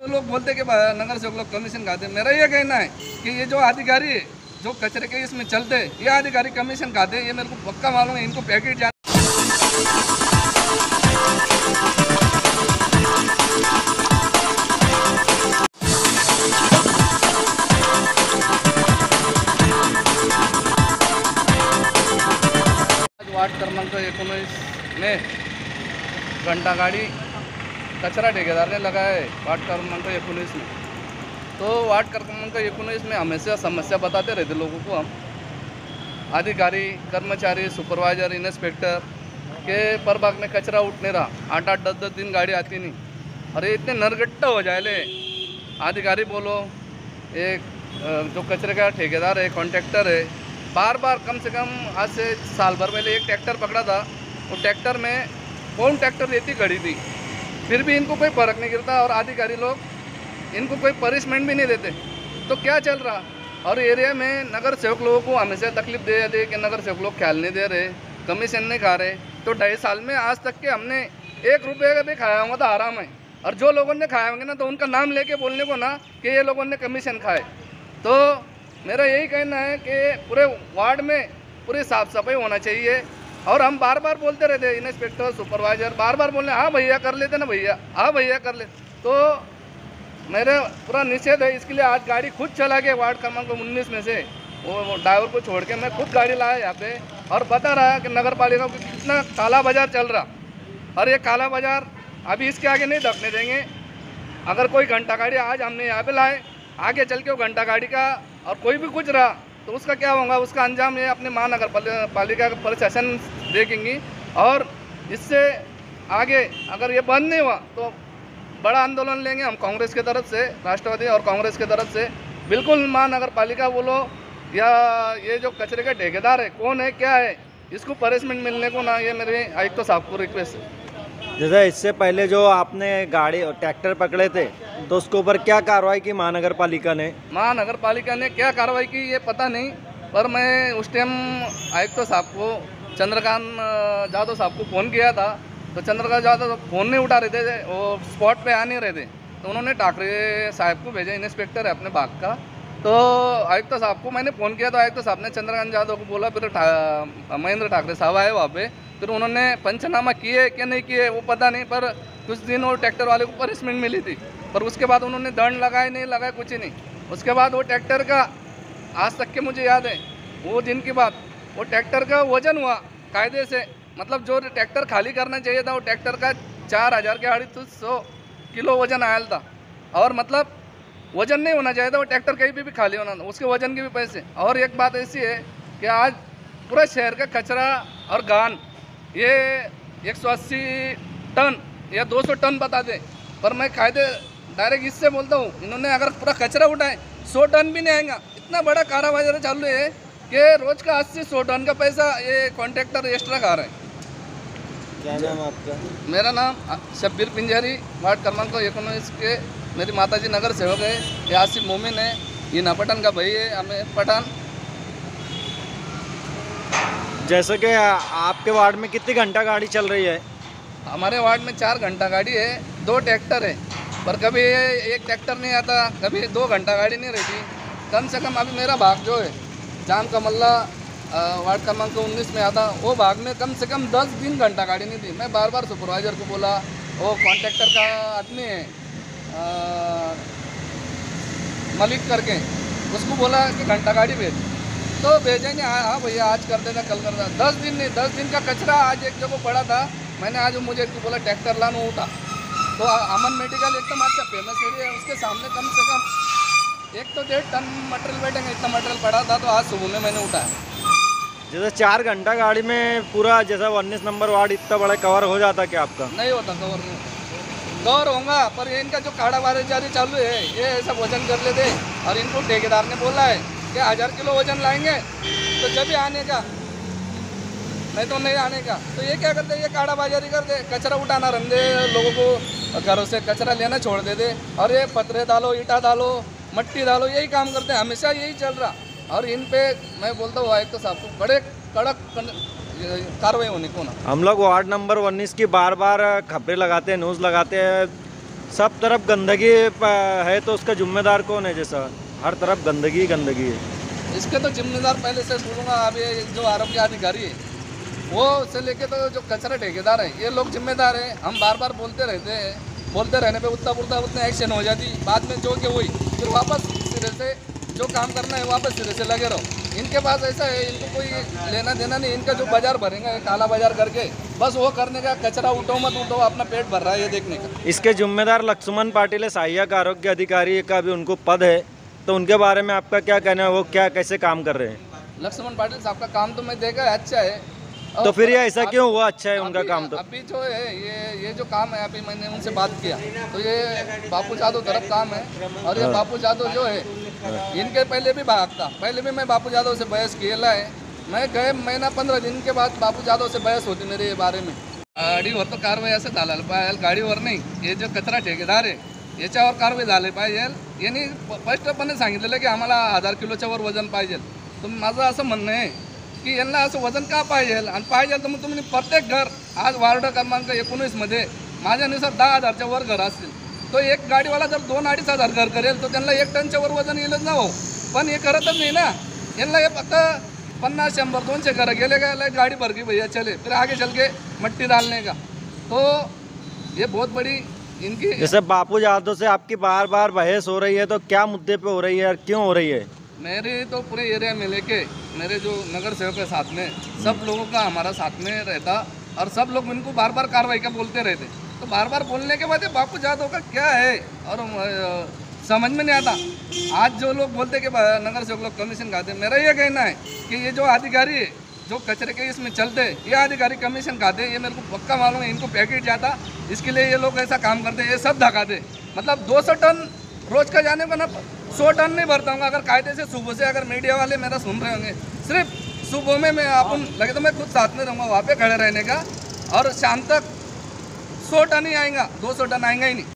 लोग बोलते कि नगर सेवक लोग कमीशन खाते। मेरा ये कहना है कि ये जो अधिकारी है जो कचरे के इसमें चलते ये अधिकारी कमीशन खाते, ये मेरे को पक्का मालूम है। इनको पैकेट वार्ड क्रमांक 19 में घंटा गाड़ी कचरा ठेकेदार ने लगाया है वार्ड क्रमांक 19 में। तो वार्ड क्रमांक 19 में हमेशा समस्या बताते रहते लोगों को हम, अधिकारी, कर्मचारी, सुपरवाइजर, इंस्पेक्टर के प्रभाग में कचरा उठ नहीं रहा। 8-8, 10-10 दिन गाड़ी आती नहीं। अरे इतने नरगट्टा हो जाए ले, अधिकारी बोलो, एक जो कचरे का ठेकेदार है, कॉन्ट्रैक्टर है, बार बार कम से कम आज से साल भर पहले एक ट्रैक्टर पकड़ा था। वो ट्रैक्टर में कौन ट्रैक्टर रेती खड़ी थी, फिर भी इनको कोई फर्क नहीं गिरता और अधिकारी लोग इनको कोई पनिशमेंट भी नहीं देते। तो क्या चल रहा? और एरिया में नगर सेवक लोगों को हमेशा तकलीफ दे कि नगर सेवक लोग ख्याल नहीं दे रहे, कमीशन नहीं खा रहे। तो 2.5 साल में आज तक के हमने 1 रुपये का भी खाया होगा तो आराम है। और जो लोगों ने खाए होंगे ना तो उनका नाम लेके बोलने को ना कि ये लोगों ने कमीशन खाए। तो मेरा यही कहना है कि पूरे वार्ड में पूरी साफ सफाई होना चाहिए। और हम बार बार बोलते रहते, इंस्पेक्टर, सुपरवाइजर बार बार बोल रहे हाँ भैया कर लेते ना भैया, हाँ भैया कर ले। तो मेरा पूरा निषेध है। इसके लिए आज गाड़ी खुद चला के वार्ड क्रमांक 19 में से वो ड्राइवर को छोड़ के मैं खुद गाड़ी लाया यहाँ पे और बता रहा कि नगर पालिका को कितना काला बाजार चल रहा। और ये काला बाजार अभी इसके आगे नहीं दबने देंगे। अगर कोई घंटा गाड़ी आज हमने यहाँ पे लाए, आगे चल के वो घंटा गाड़ी का और कोई भी कुछ रहा तो उसका क्या होगा, उसका अंजाम ये अपने महानगर पालिका का प्रशासन देखेंगी। और इससे आगे अगर ये बंद नहीं हुआ तो बड़ा आंदोलन लेंगे हम कांग्रेस की तरफ से, राष्ट्रवादी और कांग्रेस की तरफ से। बिल्कुल महानगर पालिका बोलो या ये जो कचरे का ठेकेदार है, कौन है, क्या है, इसको पनिशमेंट मिलने को ना, ये मेरे आयुक्त साहब को रिक्वेस्ट है। जैसे इससे पहले जो आपने गाड़ी और ट्रैक्टर पकड़े थे तो उसके ऊपर क्या कार्रवाई की महानगर पालिका ने? महानगर पालिका ने क्या कार्रवाई की ये पता नहीं, पर मैं उस टाइम आयुक्त साहब को, चंद्रकांत जाधव साहब को फ़ोन किया था। तो चंद्रकांत जाधव फ़ोन नहीं उठा रहे थे, वो स्पॉट पे आ नहीं रहे थे। तो उन्होंने ठाकरे साहब को भेजा, इंस्पेक्टर है अपने भाग का। तो आयुक्त साहब को मैंने फ़ोन किया तो आयुक्त साहब ने चंद्रकांत जाधव को बोला। फिर महेंद्र ठाकरे साहब आए वहाँ पे, फिर उन्होंने पंचनामा किए क्या नहीं किए वो पता नहीं, पर कुछ दिन वो ट्रैक्टर वाले को पनिशमेंट मिली थी। पर उसके बाद उन्होंने दंड लगाए नहीं लगाए, कुछ ही नहीं। उसके बाद वो ट्रैक्टर का आज तक के मुझे याद है वो दिन की बात, वो ट्रैक्टर का वजन हुआ कायदे से, मतलब जो ट्रैक्टर खाली करना चाहिए था वो ट्रैक्टर का 4000 के 250 किलो वजन आया था। और मतलब वजन नहीं होना चाहिए था, वो ट्रैक्टर कहीं भी खाली होना था, उसके वजन के भी पैसे। और एक बात ऐसी है कि आज पूरा शहर का कचरा और गान ये 180 टन या 200 टन बता दे, पर मैं कायदे डायरेक्ट इससे बोलता हूँ, इन्होंने अगर पूरा कचरा उठाए 100 टन भी नहीं आएगा। इतना बड़ा कारोबार चालू है कि रोज का 80-100 टन का पैसा ये कॉन्ट्रैक्टर एक्स्ट्रा खा रहा है। क्या नाम आपका? मेरा नाम शब्बीर पिंजारी, वार्ड क्रमांक 19 के मेरी माताजी नगर सेवक है। ये आसिफ मोमिन है, ये नापटन का भाई है, हमें पठान। जैसे कि आपके वार्ड में कितनी घंटा गाड़ी चल रही है? हमारे वार्ड में 4 घंटा गाड़ी है, 2 ट्रैक्टर है, पर कभी एक ट्रैक्टर नहीं आता, कभी 2 घंटा गाड़ी नहीं रहती। कम से कम अभी मेरा भाग जो है जाम का मल्ला वार्ड क्रमांक 19 में आता, वो भाग में कम से कम 10 दिन घंटा गाड़ी नहीं थी। मैं बार बार सुपरवाइजर को बोला, वो कॉन्ट्रैक्टर का आदमी है मलिक करके, उसको बोला कि घंटा गाड़ी भेज, तो भेजेंगे। हाँ भैया आज कर देना, कल कर देना। 10 दिन नहीं, 10 दिन का कचरा आज एक जगह पड़ा था। मैंने आज मुझे बोला ट्रैक्टर लाना उठा, तो अमन मेडिकल एकदम अच्छा फेमस एरिया है, उसके सामने कम से कम 1 तो 1.5 टन मटेरियल बैठेंगे, इतना मटेरियल पड़ा था। तो आज सुबह में मैंने उठाया। जैसे 4 घंटा गाड़ी में पूरा जैसा 19 नंबर वार्ड इतना बड़ा कवर हो जाता क्या आपका? नहीं होता, कवर नहीं होता। कवर होगा, पर इनका जो काड़ा बाजारी चालू है ये ऐसा वजन कर लेते। और इनको ठेकेदार ने बोला है कि 1000 किलो वजन लाएंगे तो जब भी आने का, नहीं तो नहीं आने का। तो ये क्या करते, ये काड़ा बाजारी करते, कचरा उठाना रंधे, लोगों को घरों से कचरा लेना छोड़ देते, और ये पत्थरे डालो, ईटा डालो, मट्टी डालो, यही काम करते हैं, हमेशा यही चल रहा। और इन पे मैं बोलता हूँ आयुक्त साहब को बड़े कड़क कार्रवाई होने को ना। हम लोग वार्ड नंबर 19 की बार बार खबरें लगाते हैं, न्यूज़ लगाते हैं, सब तरफ गंदगी है तो उसका जिम्मेदार कौन है? जैसा हर तरफ गंदगी ही गंदगी है। इसके तो जिम्मेदार पहले से बोलूँगा, अभी जो आरोग्य अधिकारी है वो से लेके तो जो कचरा ठेकेदार है, ये लोग जिम्मेदार है। हम बार बार बोलते रहते हैं, बोलते रहने पे उतना एक्शन हो जाती, बाद में जो कि वही फिर वापस सिरे से जो काम करना है वापस सिरे से लगे रहो। इनके पास ऐसा है, इनको कोई लेना देना नहीं। इनका जो बाजार भरेंगे काला बाजार करके बस वो करने का, कचरा उठो मत उठो, अपना पेट भर रहा है ये देखने का। इसके जिम्मेदार लक्ष्मण पाटिल है, सहायक आरोग्य अधिकारी का भी उनको पद है, तो उनके बारे में आपका क्या कहना है? वो क्या कैसे काम कर रहे हैं? लक्ष्मण पाटिल साहब का काम तो मैं देखा है, अच्छा है। तो फिर ये ऐसा क्यों हुआ? अच्छा है उनका काम। तो अभी जो है ये जो काम है, अभी मैंने उनसे बात किया तो ये बापू जादव तरफ काम है। और ये बापू जादव जो है इनके पहले भी भाग था, पहले भी मैं बापू जादव से बहस किया है। मैं गए महीना 15 दिन के बाद बापू जादव से बहस होती मेरे बारे में। गाडीवर तो कारवाई असं झालं पाहिजे, गाडीवर नाही, हे जो कचरा ठेकेदार आहे याच्यावर कारवाई झाली पाहिजे। यांनी स्पष्टपणे सांगितलेलं की आम्हाला 1000 किलोच्या वर वजन पाहिजे। तर माझं असं म्हणणं आहे की यांना असं वजन का पाहिजे, आणि पाहिजे तर मग तुम्ही प्रत्येक घर, आज वार्ड क्रमांक 19 मध्ये माझ्यानुसार 10,000च्या वर घर असतील, तो एक गाडीवाला जर 2-2.5 हजार घर करेल तर त्यांना 1 टनच्या वर वजन येईलच ना हो। पण हे करतच नाही ना, यांना हे फक्त 50, 100, 200 घर गेले का गाड़ी भर गई भैया चले, फिर आगे चल के मट्टी डालने का। तो ये बहुत बड़ी इनकी। जैसे बापू जादव से आपकी बार बार बहस हो रही है, तो क्या मुद्दे पे हो रही है और क्यों हो रही है? मेरे तो पूरे एरिया में लेके मेरे जो नगर सेवक के साथ में सब लोगों का हमारा साथ में रहता, और सब लोग इनको बार बार कार्रवाई का बोलते रहते। तो बार बार बोलने के बाद बापू जादव का क्या है और समझ में नहीं आता। आज जो लोग बोलते कि नगर सेवक लोग कमीशन खाते, मेरा ये कहना है कि ये जो अधिकारी है जो कचरे के इसमें चलते, ये अधिकारी कमीशन खाते, ये मेरे को पक्का मालूम है। इनको पैकेट जाता, इसके लिए ये लोग ऐसा काम करते, ये सब धकाते। मतलब 200 टन रोज का जाने को ना 100 टन नहीं भरता हूँ। अगर कायदे से सुबह से अगर मीडिया वाले मेरा सुन रहे होंगे, सिर्फ सुबह में मैं अपन लगे तो मैं खुद साथ में रहूँगा वहाँ पे खड़े रहने का, और शाम तक 100 टन ही आएगा, 200 टन आएगा ही नहीं।